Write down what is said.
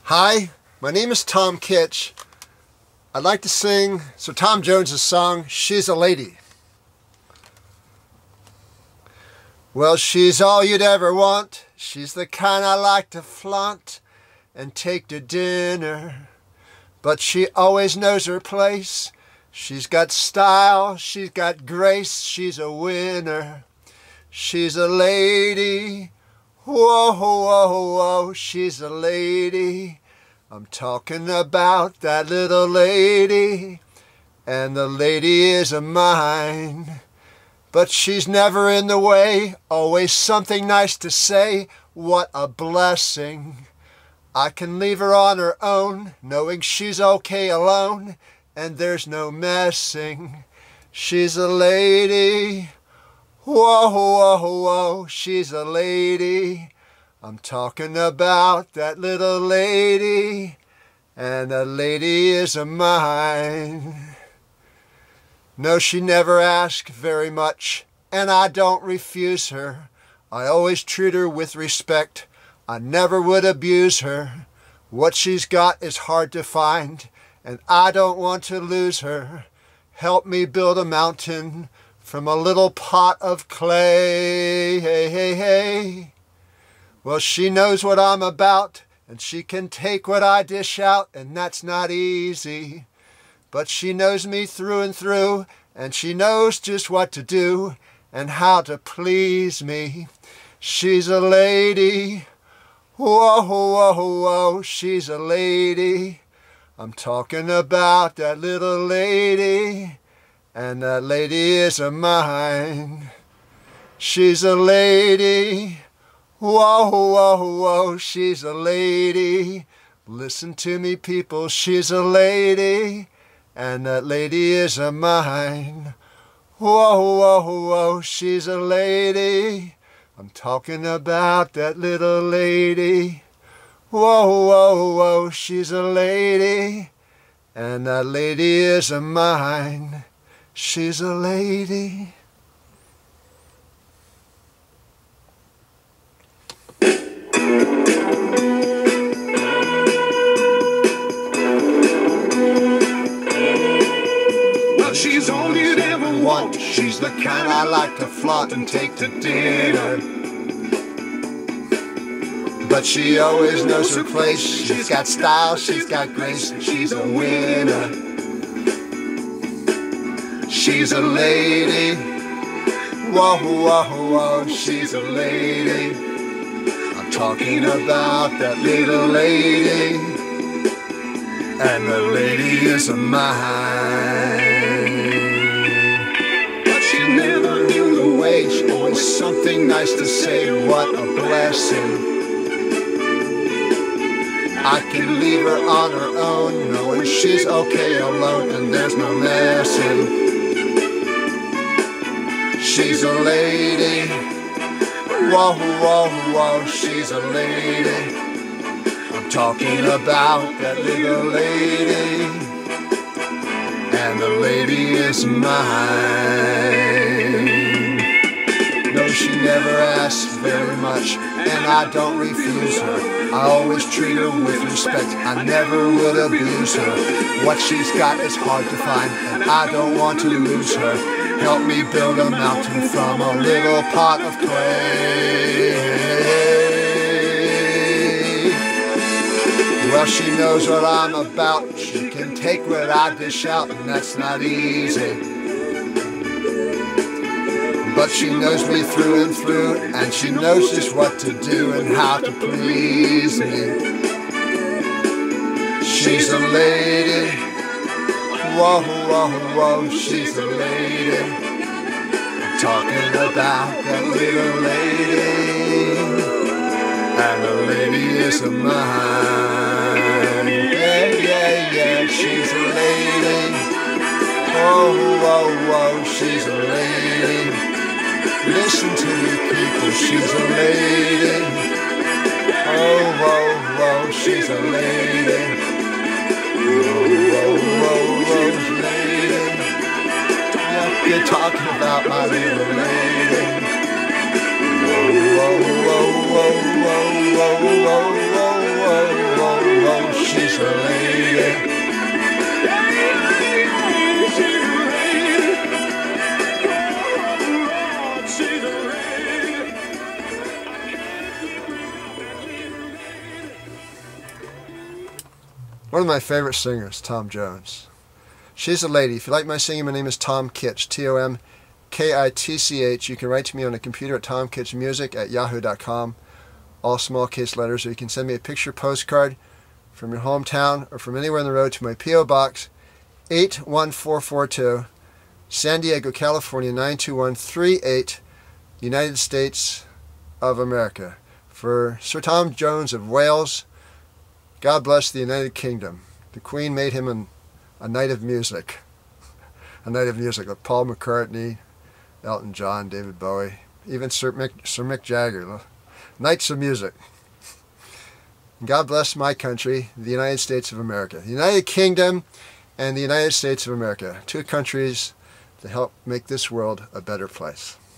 Hi, my name is Tom Kitch. I'd like to sing Sir Tom Jones' song, She's a Lady. Well, she's all you'd ever want. She's the kind I like to flaunt and take to dinner. But she always knows her place. She's got style, she's got grace, she's a winner. She's a lady, whoa, whoa, whoa, she's a lady. I'm talking about that little lady, and the lady is a mine. But she's never in the way, always something nice to say. What a blessing. I can leave her on her own, knowing she's okay alone, and there's no messing. She's a lady, whoa, whoa, whoa, she's a lady. I'm talking about that little lady, and that lady is a mine. No, she never asks very much, and I don't refuse her. I always treat her with respect. I never would abuse her. What she's got is hard to find, and I don't want to lose her. Help me build a mountain from a little pot of clay. Hey, hey, hey. Well, she knows what I'm about, and she can take what I dish out, and that's not easy. But she knows me through and through, and she knows just what to do and how to please me. She's a lady, whoa, whoa, whoa, she's a lady. I'm talking about that little lady, and that lady is a mine. She's a lady, whoa, whoa, whoa, she's a lady. Listen to me, people, she's a lady, and that lady is a mine. Whoa, whoa, whoa, she's a lady. I'm talking about that little lady. Whoa, whoa, whoa, she's a lady, and that lady is a mine. She's a lady. She's all you'd ever want. She's the kind I like to flaunt and take to dinner. But she always knows her place. She's got style, she's got grace, she's a winner. She's a lady, whoa, whoa, whoa, she's a lady. I'm talking about that little lady, and the lady is a mine. Never knew the way, she always something nice to say. What a blessing. I can leave her on her own, knowing she's okay alone, and there's no messing. She's a lady, whoa, whoa, whoa, she's a lady. I'm talking about that little lady, and the lady is mine. No, she never asks very much, and I don't refuse her. I always treat her with respect. I never would abuse her. What she's got is hard to find, and I don't want to lose her. Help me build a mountain from a little pot of clay. Well, she knows what I'm about. She can take what I dish out, and that's not easy. But she knows me through and through, and she knows just what to do and how to please me. She's a lady, whoa, whoa, whoa, she's a lady. I'm talking about that little lady, and the lady is a mine. Yeah, yeah, yeah, she's a lady. Whoa, whoa, whoa, she's a lady. Listen to me, people, she's a lady. Oh, whoa, whoa, she's a lady. Whoa, whoa, whoa, whoa, lady. Yeah, you're talking about my little lady. Whoa, whoa, whoa, whoa, whoa, whoa, whoa, whoa, whoa, whoa, whoa. One of my favorite singers, Tom Jones. She's a lady. If you like my singing, my name is Tom Kitch, Tomkitch. You can write to me on a computer at tomkitchmusic@yahoo.com, all small case letters, or you can send me a picture postcard from your hometown or from anywhere on the road to my P.O. Box 81442, San Diego, California 92138, United States of America. For Sir Tom Jones of Wales, God bless the United Kingdom. The Queen made him a knight of music. A knight of music like Paul McCartney, Elton John, David Bowie, even Sir Mick Jagger. Knights of music. God bless my country, the United States of America. The United Kingdom and the United States of America. Two countries that help make this world a better place.